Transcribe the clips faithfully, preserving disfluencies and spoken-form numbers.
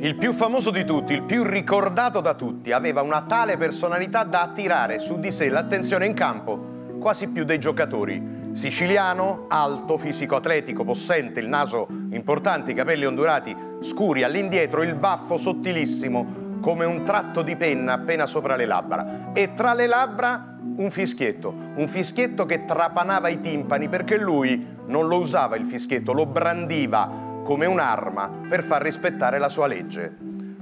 Il più famoso di tutti, il più ricordato da tutti, aveva una tale personalità da attirare su di sé l'attenzione in campo quasi più dei giocatori. Siciliano, alto, fisico atletico, possente, il naso importante, i capelli ondulati, scuri all'indietro, il baffo sottilissimo, come un tratto di penna appena sopra le labbra. E tra le labbra un fischietto, un fischietto che trapanava i timpani, perché lui non lo usava il fischietto, lo brandiva come un'arma per far rispettare la sua legge.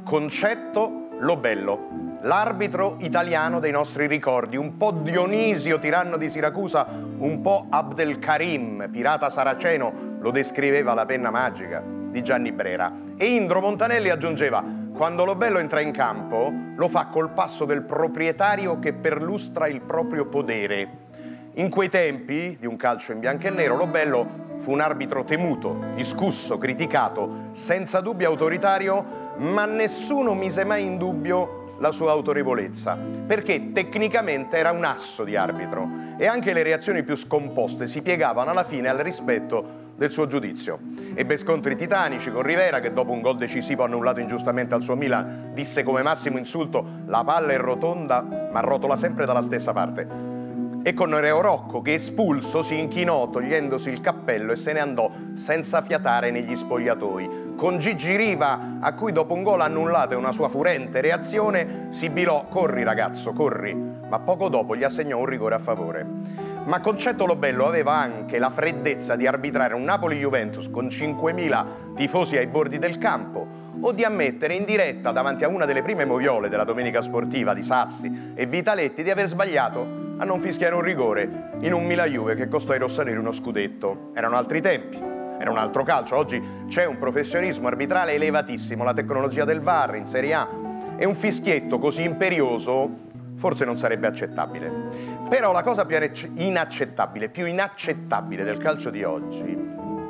Concetto Lobello, l'arbitro italiano dei nostri ricordi, un po' Dionisio, tiranno di Siracusa, un po' Abdelkarim, pirata saraceno, lo descriveva la penna magica di Gianni Brera. E Indro Montanelli aggiungeva: quando Lobello entra in campo lo fa col passo del proprietario che perlustra il proprio podere. In quei tempi di un calcio in bianco e nero, Lobello fu un arbitro temuto, discusso, criticato, senza dubbio autoritario, ma nessuno mise mai in dubbio la sua autorevolezza, perché tecnicamente era un asso di arbitro e anche le reazioni più scomposte si piegavano alla fine al rispetto del suo giudizio. Ebbe scontri titanici con Rivera, che dopo un gol decisivo annullato ingiustamente al suo Milan disse come massimo insulto: la palla è rotonda ma rotola sempre dalla stessa parte. E con Nereo Rocco, che espulso si inchinò togliendosi il cappello e se ne andò senza fiatare negli spogliatoi. Con Gigi Riva, a cui dopo un gol annullato e una sua furente reazione sibilò: corri ragazzo, corri, ma poco dopo gli assegnò un rigore a favore. Ma Concetto Lobello aveva anche la freddezza di arbitrare un Napoli-Juventus con cinquemila tifosi ai bordi del campo, o di ammettere in diretta davanti a una delle prime moviole della domenica sportiva di Sassi e Vitaletti di aver sbagliato a non fischiare un rigore in un Milan-Juve che costò ai rossoneri uno scudetto. Erano altri tempi, era un altro calcio. Oggi c'è un professionismo arbitrale elevatissimo, la tecnologia del V A R in Serie A, e un fischietto così imperioso forse non sarebbe accettabile. Però la cosa più inaccettabile, più inaccettabile del calcio di oggi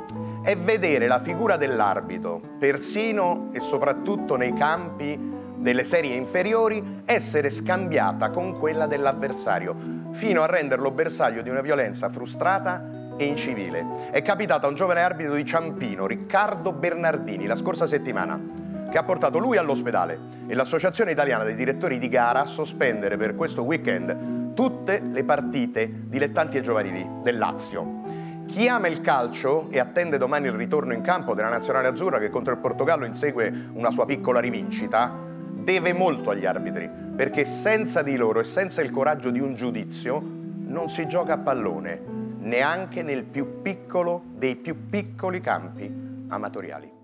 è vedere la figura dell'arbitro, persino e soprattutto nei campi delle serie inferiori, essere scambiata con quella dell'avversario, fino a renderlo bersaglio di una violenza frustrata e incivile. È capitata a un giovane arbitro di Ciampino, Riccardo Bernardini, la scorsa settimana, che ha portato lui all'ospedale e l'Associazione Italiana dei Direttori di Gara a sospendere per questo weekend tutte le partite dilettanti e giovanili del Lazio. Chi ama il calcio e attende domani il ritorno in campo della Nazionale Azzurra, che contro il Portogallo insegue una sua piccola rivincita, deve molto agli arbitri, perché senza di loro e senza il coraggio di un giudizio non si gioca a pallone, neanche nel più piccolo dei più piccoli campi amatoriali.